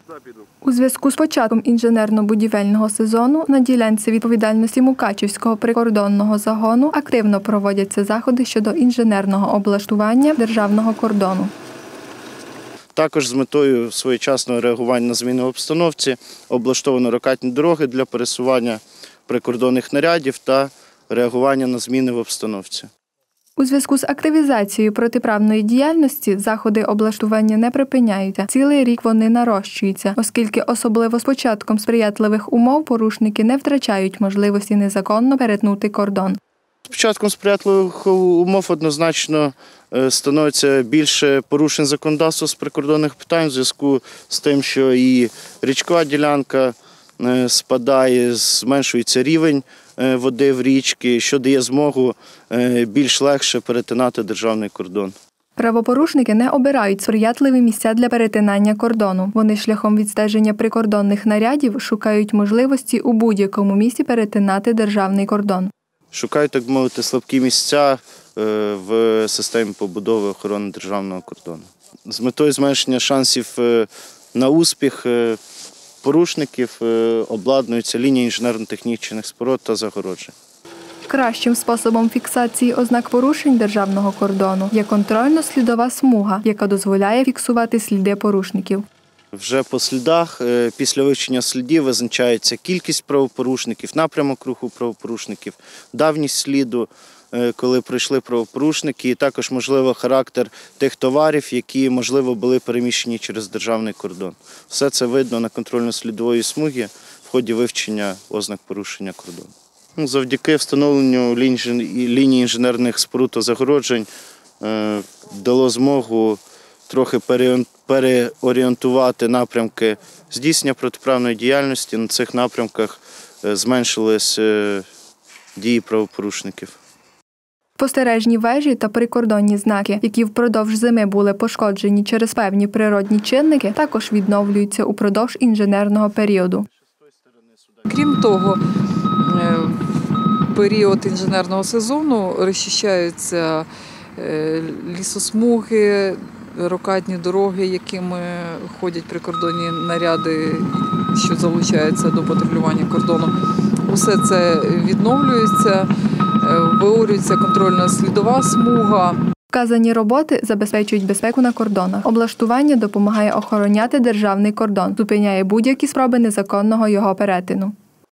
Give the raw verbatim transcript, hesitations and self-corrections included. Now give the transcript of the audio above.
У зв'язку з початком інженерно-будівельного сезону на ділянці відповідальності Мукачівського прикордонного загону активно проводяться заходи щодо інженерного облаштування державного кордону. Також з метою своєчасного реагування на зміни в обстановці облаштовано рокадні дороги для пересування прикордонних нарядів та реагування на зміни в обстановці. У зв'язку з активізацією протиправної діяльності заходи облаштування не припиняються. Цілий рік вони нарощуються, оскільки особливо з початком сприятливих умов порушники не втрачають можливості незаконно перетнути кордон. З початком сприятливих умов однозначно становиться більше порушень законодавства з прикордонних питань у зв'язку з тим, що і річкова ділянка спадає, зменшується рівень води в річці, що дає змогу більш легше перетинати державний кордон. Правопорушники не обирають сприятливі місця для перетинання кордону. Вони шляхом відстеження прикордонних нарядів шукають можливості у будь-якому місці перетинати державний кордон. Шукають, так мовити, слабкі місця в системі побудови охорони державного кордону. З метою зменшення шансів на успіх порушників обладнуються лінії інженерно-технічних споруд та загороджень. Кращим способом фіксації ознак порушень державного кордону є контрольно-слідова смуга, яка дозволяє фіксувати сліди порушників. Вже по слідах, після вивчення слідів визначається кількість правопорушників, напрямок руху правопорушників, давність сліду, коли пройшли правопорушники, і також, можливо, характер тих товарів, які, можливо, були переміщені через державний кордон. Все це видно на контрольно-слідовій смузі в ході вивчення ознак порушення кордону. Завдяки встановленню ліній інженерних споруд та загороджень дало змогу трохи переорієнтувати здійснення протиправної діяльності. На цих напрямках зменшились дії правопорушників. Спостережні вежі та прикордонні знаки, які впродовж зими були пошкоджені через певні природні чинники, також відновлюються упродовж інженерного періоду. Крім того, в період інженерного сезону розчищаються лісосмуги, рокадні дороги, якими ходять прикордонні наряди, що залучаються до патрулювання кордону. Усе це відновлюється, виорюється контрольно-слідова смуга. Вказані роботи забезпечують безпеку на кордонах. Облаштування допомагає охороняти державний кордон, зупиняє будь-які спроби незаконного його перетину.